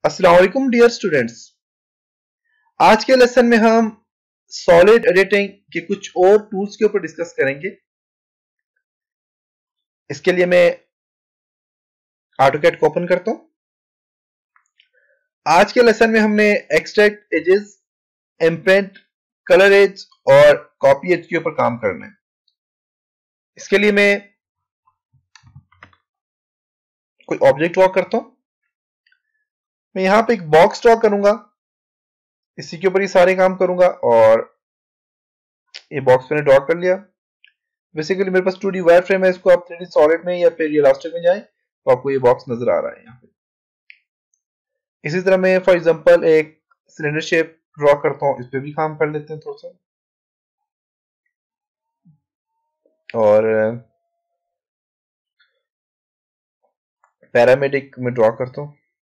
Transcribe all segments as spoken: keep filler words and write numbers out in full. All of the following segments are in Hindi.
अस्सलाम वालेकुम डियर स्टूडेंट्स। आज के लेसन में हम सॉलिड एडिटिंग के कुछ और टूल्स के ऊपर डिस्कस करेंगे। इसके लिए मैं ऑटोकैड को ओपन करता हूं। आज के लेसन में हमने extract edges, imprint, colour edge और कॉपी एज के ऊपर काम करना है। इसके लिए मैं कोई ऑब्जेक्ट ड्रॉ करता हूं। मैं यहां पे एक बॉक्स ड्रॉ करूंगा, इसी के ऊपर ही सारे काम करूंगा और ये बॉक्स मैंने ड्रॉ कर लिया। बेसिकली मेरे पास टू डी वायर फ्रेम है, इसको आप थ्री डी सॉलिड में या फिर रियलिस्टिक में जाएं तो आपको ये बॉक्स नजर आ रहा है यहाँ पे। इसी तरह मैं फॉर एग्जांपल एक सिलेंडर शेप ड्रॉ करता हूँ, इस पे भी काम कर लेते हैं थोड़ा सा। और पैरामेडिक में ड्रॉ करता हूँ।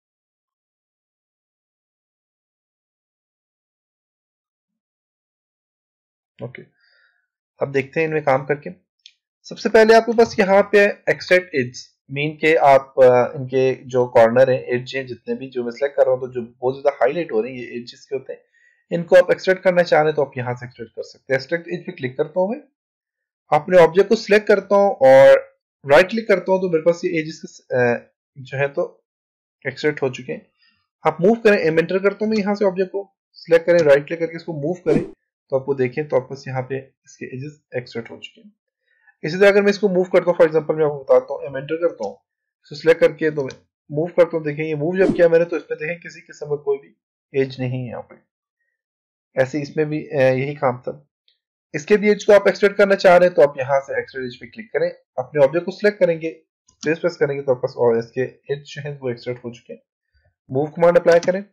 ओके, अब देखते हैं इनमें काम करके। सबसे पहले आपके पास यहाँ पे एक्सट्रैक्ट एज मीन के आप अ, इनके जो कॉर्नर है, एज है, जितने भी जो मैं सिलेक्ट कर रहा हूँ तो जो बहुत ज्यादा हाईलाइट हो रहे हैं ये एजेस के होते हैं, इनको आप एक्सट्रैक्ट करना चाह रहे हैं तो आप यहाँ से एक्सट्रैक्ट कर सकते हैं। एक्सट्रैक्ट एज पे क्लिक करता हूँ मैं, अपने ऑब्जेक्ट को सिलेक्ट करता हूँ और राइट क्लिक करता हूँ तो मेरे पास ये एजेस जो है तो एक्सट्रैक्ट हो चुके हैं। आप मूव करें, एम एंटर करता हूँ मैं यहाँ से, ऑब्जेक्ट को सिलेक्ट करें, राइट क्लिक करके इसको मूव करें तो आपको देखें तो आपको यहाँ पे इसके एजेस एक्सट्रैक्ट हो चुके हैं। इसी तरह अगर मैं इसको मूव करता हूँ, फॉर एग्जांपल मैं आपको बताता हूँ, एम एंटर करता हूँ, इसको सिलेक्ट करके तो मैं मूव करता हूँ, देखें ये मूव जब किया मैंने तो इसमें देखें किसी किस्म का कोई भी एज नहीं है यहाँ पे। ऐसे इसमें भी यही काम था। इसके भी एज को आप एक्सट्रैक्ट करना चाह रहे हैं तो आप यहाँ से एक्सट्रैक्ट एज पे क्लिक करें, अपने ऑब्जेक्ट को सिलेक्ट करेंगे, स्पेस प्रेस करेंगे तो आपके और इसके एज जो है वो एक्सट्रैक्ट हो चुके हैं। मूव कमांड अप्लाई करें,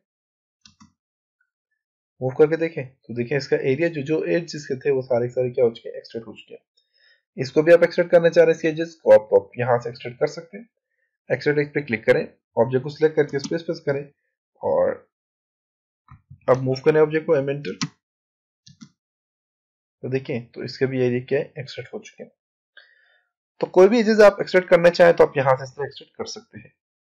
मूव करके देखें तो देखें इसका एरिया जो जो एज जिसके थे वो सारे सारे क्या हो चुके हैं, एक्सट्रैक्ट हो चुके हैं। इसको भी आप एक्सट्रैक्ट करना चाह रहे हैं इसके एजेस को, आप, आप यहाँ से एक्सट्रैक्ट कर सकते हैं। एक्सट्रैक्ट एज पे क्लिक करें, ऑब्जेक्ट को सिलेक्ट करके स्पेस प्रेस करें और अब मूव करें ऑब्जेक्ट को, एम एंटर, तो देखें तो इसके भी एरिया क्या है, एक्सट्रैक्ट हो चुके हैं। तो कोई भी एजेस आप एक्सट्रैक्ट करना चाहें तो आप यहाँ से इससे एक्सट्रैक्ट कर सकते हैं।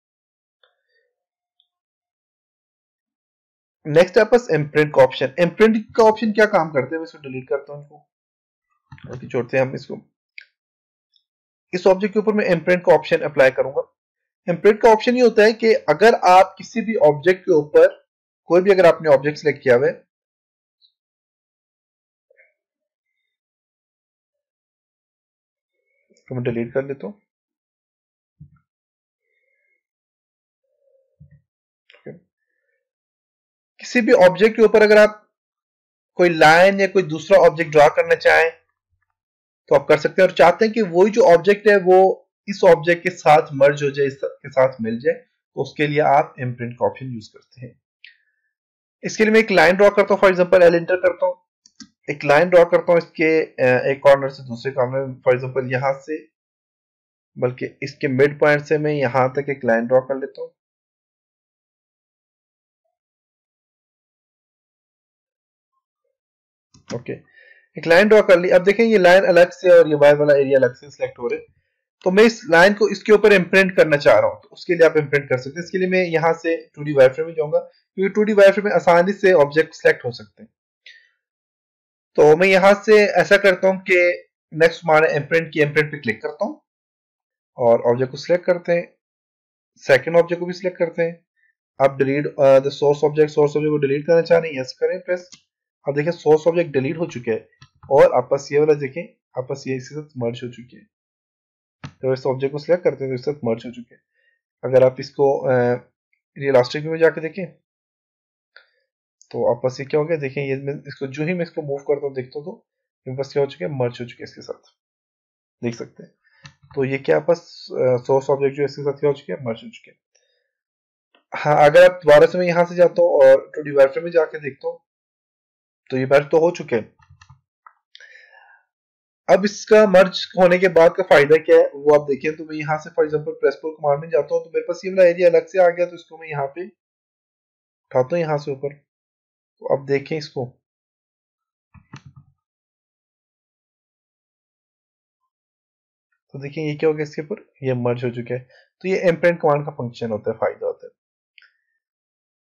नेक्स्ट है पास इम्प्रिंट का ऑप्शन। इम्प्रिंट का ऑप्शन क्या काम करते हैं, मैं इसको डिलीट करता हूँ, इसको छोड़ते हैं हम इसको। इस ऑब्जेक्ट के ऊपर मैं इम्प्रिंट का ऑप्शन अप्लाई करूंगा। इम्प्रिंट का ऑप्शन ये होता है कि अगर आप किसी भी ऑब्जेक्ट के ऊपर कोई भी अगर आपने ऑब्जेक्ट सिलेक्ट किया हुआ है, तो मैं डिलीट कर लेता हूँ। किसी भी ऑब्जेक्ट के ऊपर अगर आप कोई लाइन या कोई दूसरा ऑब्जेक्ट ड्रॉ करना चाहें तो आप कर सकते हैं, और चाहते हैं कि वही जो ऑब्जेक्ट है वो इस ऑब्जेक्ट के साथ मर्ज हो जाए, इसके साथ मिल जाए, तो उसके लिए आप इम्प्रिंट का ऑप्शन यूज करते हैं। इसके लिए मैं एक लाइन ड्रॉ करता हूँ, फॉर एग्जांपल एल एंटर करता हूँ, एक लाइन ड्रॉ करता हूँ इसके एक कॉर्नर से दूसरे कॉर्नर, फॉर एग्जांपल यहां से, बल्कि इसके मिड पॉइंट से मैं यहां तक एक लाइन ड्रॉ कर लेता हूँ। ओके, एक लाइन ड्रॉ कर ली। अब देखें ये लाइन अलग से और ये वायर वाला एरिया अलग से सिलेक्ट हो रहे हैं, तो मैं इस लाइन को इसके ऊपर इम्प्रिंट करना चाह रहा हूँ, तो उसके लिए आप इम्प्रिंट कर सकते हैं। इसके लिए मैं यहाँ से टू डी वायर फ्रेम में जाऊंगा, क्योंकि टू डी वायर फ्रेम में आसानी से ऑब्जेक्ट सिलेक्ट हो सकते हैं। तो मैं यहाँ से ऐसा करता हूँ कि नेक्स्ट हमारे इम्प्रिंट की इम्प्रिंट पे क्लिक करता हूँ और ऑब्जेक्ट को सिलेक्ट करते हैं, सेकंड ऑब्जेक्ट को भी सिलेक्ट करते हैं। आप delete the source object, source object को डिलीट करना चाह रहे हैं, यस करें प्रेस। अब देखिए सोर्स ऑब्जेक्ट डिलीट हो चुके हैं और आपस ये वाला देखें, आपस ये इसके साथ मर्ज हो चुके हैं। तो इस ऑब्जेक्ट को सिलेक्ट करते हैं तो इसके साथ मर्ज हो चुके हैं। अगर आप इसको रियलिस्टिक में जाके देखें तो आपस ये क्या हो गया, देखें ये मैं इसको जो ही मैं इसको मूव करता हूँ देखता हूँ तो ये बस क्या हो चुके हैं, मर्ज हो चुके हैं इसके साथ, देख सकते हैं। तो ये क्या आपस सोर्स ऑब्जेक्ट जो इसके साथ क्या हो चुके हैं, मर्ज हो चुके हैं। हाँ, अगर आप दोबारा से मैं यहाँ से जाता हूँ और टू डी वायर फ्रेम में जाके देखता हूँ तो ये मर्ज तो हो चुके हैं। अब इसका मर्ज होने के बाद का फायदा क्या है वो आप देखें, तो मैं यहाँ से for example press pull command में जाता हूँ तो मेरे पास ये वाला एरिया अलग से आ गया, तो इसको मैं यहाँ पे उठाता हूँ यहाँ से ऊपर। तो अब देखें इसको, तो देखिए ये क्या हो गया, इसके ऊपर ये मर्ज हो चुका है। तो ये इम्प्रिंट कमांड का फंक्शन होता है, फायदा होता है।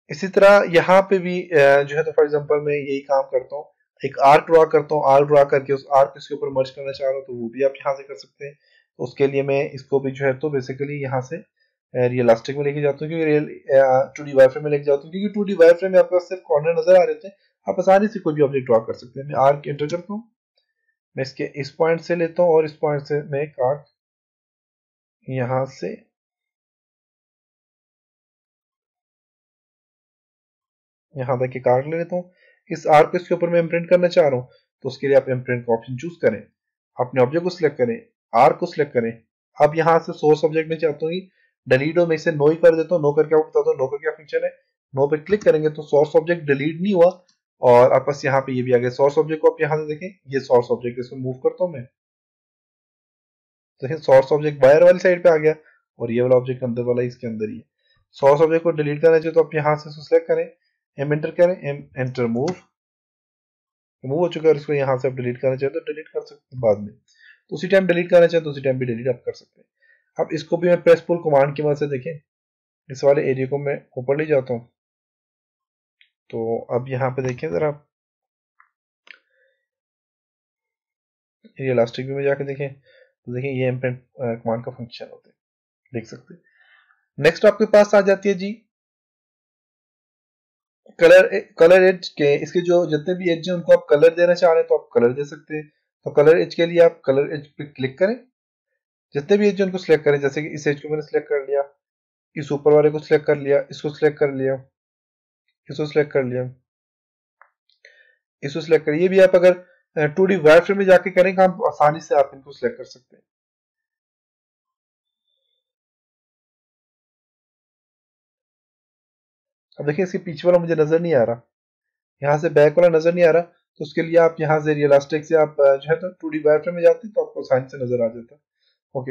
इसी तरह यहाँ पे भी अ, जो है तो फॉर एग्जांपल मैं यही काम करता हूँ, एक आर्क ड्रॉ करता हूँ, आर्क ड्रॉ करके उस आर्क इसके ऊपर मर्ज करना चाह रहा हूँ तो वो भी आप यहाँ से कर सकते हैं। तो उसके लिए मैं इसको भी जो है तो बेसिकली यहाँ से रियलिस्टिक में लेके जाता हूँ, क्योंकि real two D wire frame में लेके जाता हूँ, क्योंकि टू डी वाई फ्रेम में आपके पास सिर्फ कॉर्नर नजर आ रहे थे, आप आसानी से कोई भी ऑब्जेक्ट ड्रॉ कर सकते हैं। मैं आर्क एंटर करता हूँ, मैं इसके इस पॉइंट से लेता हूँ और इस पॉइंट से मैं एक आर्क यहाँ से यहाँ तक एक आर्क ले लेता हूँ। इस आर्क को इसके ऊपर मैं इम्प्रिंट करना चाह रहा हूँ, तो उसके लिए आप इम्प्रिंट का ऑप्शन चूज करें, अपने ऑब्जेक्ट को सिलेक्ट करें, आर्क को सिलेक्ट करें। अब यहाँ से सोर्स ऑब्जेक्ट में चाहता हूँ कि डिलीट हो, मैं इसे नो ही कर देता हूँ। नो करके आपको बताता हूँ नो का क्या फंक्शन है। नो पे क्लिक करेंगे तो सोर्स ऑब्जेक्ट डिलीट नहीं हुआ, और आपस यहाँ पे ये भी आ गया सोर्स ऑब्जेक्ट को। आप यहाँ से देखें, ये सोर्स ऑब्जेक्ट, इसको मूव करता हूँ मैं, तो सोर्स ऑब्जेक्ट बाहर वाली साइड पे आ गया और ये वाला ऑब्जेक्ट अंदर वाला इसके अंदर ही है। सोर्स ऑब्जेक्ट को डिलीट करना चाहिए तो आप यहाँ से सिलेक्ट करें, एम एंटर करें, एम एंटर मूव, रिमूव हो चुका है। इसको यहाँ से आप डिलीट करना चाहें तो डिलीट कर सकते हैं बाद में, तो उसी टाइम डिलीट करना चाहें तो उसी टाइम भी डिलीट आप कर सकते हैं। अब इसको भी मैं प्रेस पुल कमांड की मदद से देखें, इस वाले एरिया को मैं ऊपर ले जाता हूँ। तो अब यहाँ पे देखें जरा, इलास्टिक व्यू में जाके देखें तो देखें ये इम्प्रिंट कमांड का फंक्शन होता है, देख सकते हैं। नेक्स्ट आपके पास आ जाती है जी कलर कलर एज के। इसके जो जितने भी एज हैं उनको आप कलर देना चाह रहे हैं तो आप कलर दे सकते हैं। तो कलर एज के लिए आप कलर एज पे क्लिक करें, जितने भी एज उनको सिलेक्ट करें, जैसे कि इस एज को मैंने सिलेक्ट कर लिया, इस ऊपर वाले को सिलेक्ट कर लिया, इसको सिलेक्ट कर लिया, इसको सिलेक्ट कर लिया, इसको सिलेक्ट कर, ये भी आप अगर टू डी वायर फ्रेम में जाके करें काम, आसानी से आप इनको सिलेक्ट कर सकते हैं। अब देखिए इसके पीछे वाला मुझे नजर नहीं आ रहा, यहाँ से बैक वाला नजर नहीं आ रहा, तो उसके लिए आप यहाँ से रियलिस्टिक से आप अ, जो है तो टू डी वायर फ्रेम में जाते हैं तो आपको आसानी से नजर आ जाता है। ओके,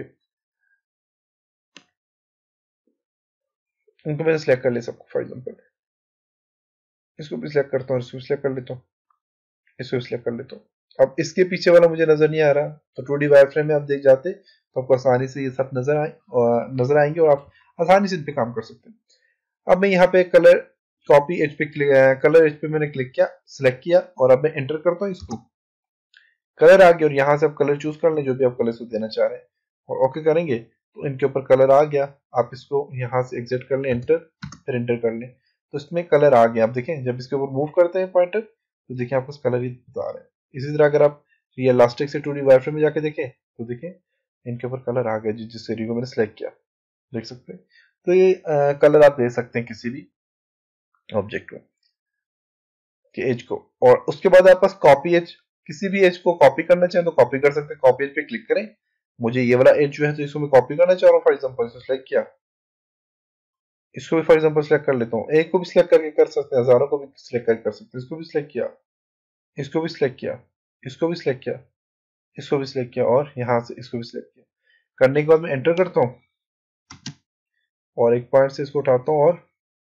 इनको मैंने सिलेक्ट कर लिया सबको, फॉर एग्जाम्पल इसको भी सिलेक्ट करता हूँ, इसको सिलेक्ट कर लेता हूँ, इसको सिलेक्ट कर लेता हूँ। अब इसके पीछे वाला मुझे नजर नहीं आ रहा, तो टू डी वायर फ्रेम में आप देख जाते तो आपको आसानी से ये सब नजर आए और नजर आएंगे और आप आसानी से इन पे काम कर सकते हैं। अब मैं यहाँ पे कलर कॉपी एज पे क्लिक, कलर एज पे मैंने क्लिक किया, सिलेक्ट किया, और अब मैं एंटर करता हूँ, इसको कलर आ गया और यहाँ से आप कलर चूज कर लें जो भी आप कलर को देना चाह रहे हैं, और ओके करेंगे तो इनके ऊपर कलर आ गया। आप इसको यहाँ से एग्जिट कर लें, एंटर, फिर एंटर कर लें, तो इसमें कलर आ गया। आप देखें जब इसके ऊपर मूव करते हैं पॉइंटर तो देखिए आपको कलर ही बता रहे हैं। इसी तरह अगर आप रियलिस्टिक से टू डी वायर फ्रेम में जाके देखें तो देखें इनके ऊपर कलर आ गया जिस जिस एरिया को मैंने सेलेक्ट किया, देख सकते हैं। तो ये कलर आप दे सकते हैं किसी भी ऑब्जेक्ट को के एज को। और उसके बाद आप पास कॉपी एज, किसी भी एज को कॉपी करना चाहें तो कॉपी कर सकते हैं। कॉपी एज पे क्लिक करें, मुझे ये वाला एज जो है तो इसको मैं कॉपी करना चाह रहा हूँ, फॉर एग्जांपल इसको सिलेक्ट किया, इसको भी फॉर एग्जांपल सिलेक्ट कर लेता हूँ। एक को भी सिलेक्ट करके कर सकते हैं, हजारों को भी सिलेक्ट करके कर सकते हैं। इसको भी सिलेक्ट किया, इसको भी सिलेक्ट किया, इसको भी सिलेक्ट किया, इसको भी सिलेक्ट किया, और यहाँ से इसको भी सिलेक्ट किया। करने के बाद मैं एंटर करता हूँ और एक पॉइंट से इसको उठाता हूँ और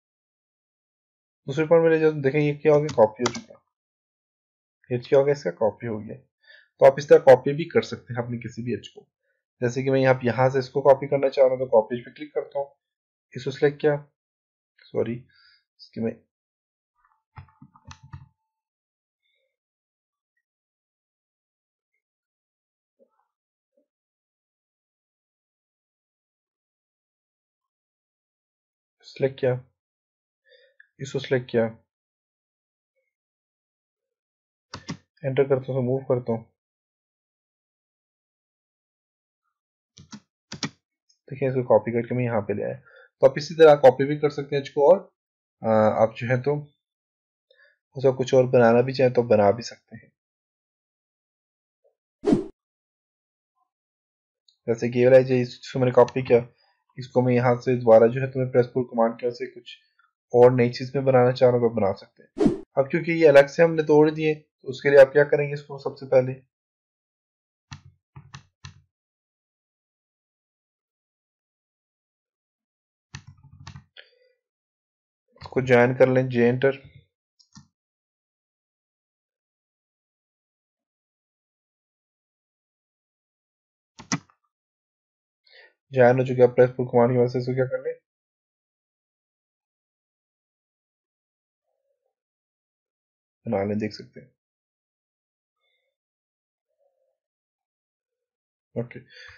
दूसरे पॉइंट में ले जाता हूँ। देखें ये क्या हो गया, कॉपी हो चुका है। एज क्या हो गया, इसका कॉपी हो गया। तो आप इस तरह कॉपी भी कर सकते हैं अपनी किसी भी एज को। जैसे कि मैं यहाँ यहाँ से इसको कॉपी करना चाह रहा हूँ तो कॉपी पे क्लिक करता हूँ, इसको सिलेक्ट किया, सॉरी इसकी मैं सिलेक्ट किया, इसको सिलेक्ट किया, एंटर करता हूँ, मूव करता हूँ, देखिए इसको कॉपी करके मैं यहाँ पे ले आया। तो आप इसी तरह कॉपी भी कर सकते हैं इसको, और आ, आप जो है तो उसका कुछ और बनाना भी चाहें तो बना भी सकते हैं। जैसे कि ये वाला जो इसको मैंने कॉपी किया, इसको मैं यहाँ से दोबारा जो है तो मैं प्रेस पुल कमांड की से कुछ और नई चीज में बनाना चाह रहा हूँ तो बना सकते हैं। अब क्योंकि ये अलग से हमने तोड़ दिए तो उसके लिए आप क्या करेंगे, इसको सबसे पहले इसको ज्वाइन कर लें, जे एंटर, ज्वाइन हो चुका है। प्रेस पुल कमांड की वजह से इसको क्या कर लें, बना लें, देख सकते हैं। ओके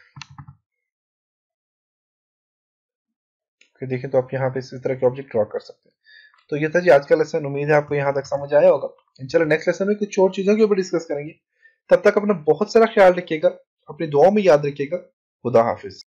फिर देखें तो आप यहाँ पे इस तरह के ऑब्जेक्ट ड्रॉ कर सकते हैं। तो ये था जी आज का लेसन। उम्मीद है आपको यहाँ तक समझ आया होगा। चलो नेक्स्ट लेसन में कुछ और चीजों के ऊपर डिस्कस करेंगे। तब तक अपना बहुत सारा ख्याल रखिएगा, अपनी दुआओं में याद रखिएगा। खुदा हाफिज।